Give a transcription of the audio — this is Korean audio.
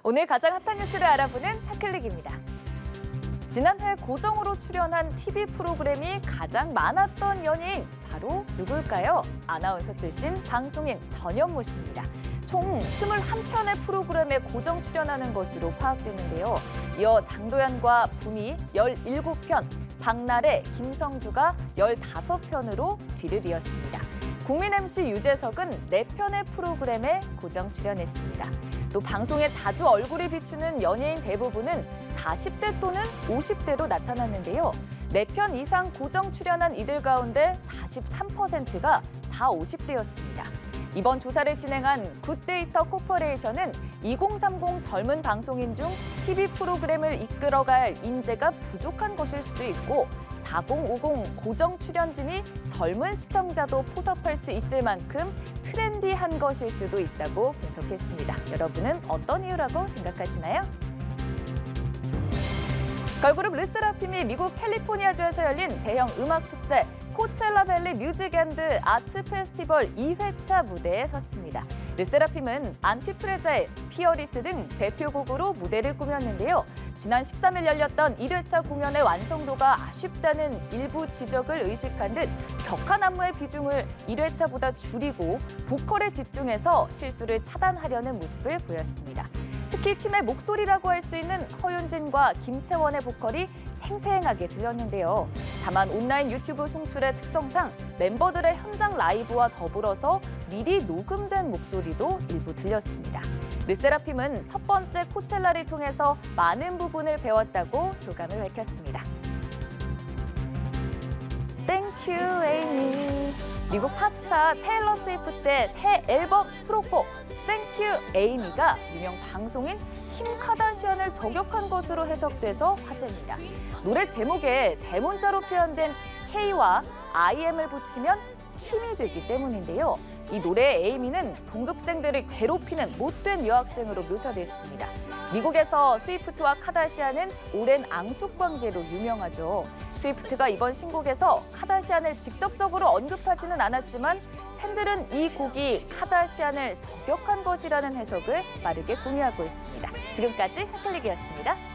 오늘 가장 핫한 뉴스를 알아보는 핫클릭입니다. 지난해 고정으로 출연한 TV 프로그램이 가장 많았던 연예인, 바로 누굴까요? 아나운서 출신 방송인 전현무 씨입니다. 총 21편의 프로그램에 고정 출연하는 것으로 파악됐는데요. 이어 장도연과 붐이 17편, 박나래, 김성주가 15편으로 뒤를 이었습니다. 국민 MC 유재석은 4편의 프로그램에 고정 출연했습니다. 또 방송에 자주 얼굴이 비추는 연예인 대부분은 40대 또는 50대로 나타났는데요. 4편 이상 고정 출연한 이들 가운데 43%가 40, 50대였습니다. 이번 조사를 진행한 굿데이터 코퍼레이션은 2030 젊은 방송인 중 TV 프로그램을 이끌어갈 인재가 부족한 것일 수도 있고 4050 고정 출연진이 젊은 시청자도 포섭할 수 있을 만큼 트렌디한 것일 수도 있다고 분석했습니다. 여러분은 어떤 이유라고 생각하시나요? 걸그룹 르세라핌이 미국 캘리포니아주에서 열린 대형 음악 축제 코첼라 밸리 뮤직 앤드 아츠 페스티벌 2회차 무대에 섰습니다. 르세라핌은 안티프레자일, 피어리스 등 대표곡으로 무대를 꾸몄는데요. 지난 13일 열렸던 1회차 공연의 완성도가 아쉽다는 일부 지적을 의식한 듯 격한 안무의 비중을 1회차보다 줄이고 보컬에 집중해서 실수를 차단하려는 모습을 보였습니다. 특히 팀의 목소리라고 할 수 있는 허윤진과 김채원의 보컬이 생생하게 들렸는데요. 다만 온라인 유튜브 송출의 특성상 멤버들의 현장 라이브와 더불어서 미리 녹음된 목소리도 일부 들렸습니다. 르세라핌은 첫 번째 코첼라를 통해서 많은 부분을 배웠다고 소감을 밝혔습니다. Thank you, Amy. 미국 팝스타 테일러 스위프트의 새 앨범 수록곡 Thank you, Amy가 유명 방송인 킴 카다시안을 저격한 것으로 해석돼서 화제입니다. 노래 제목에 대문자로 표현된 K와 IM을 붙이면 힘이 되기 때문인데요. 이 노래의 에이미는 동급생들을 괴롭히는 못된 여학생으로 묘사됐습니다. 미국에서 스위프트와 카다시안은 오랜 앙숙 관계로 유명하죠. 스위프트가 이번 신곡에서 카다시안을 직접적으로 언급하지는 않았지만 팬들은 이 곡이 카다시안을 저격한 것이라는 해석을 빠르게 공유하고 있습니다. 지금까지 핫클릭이었습니다.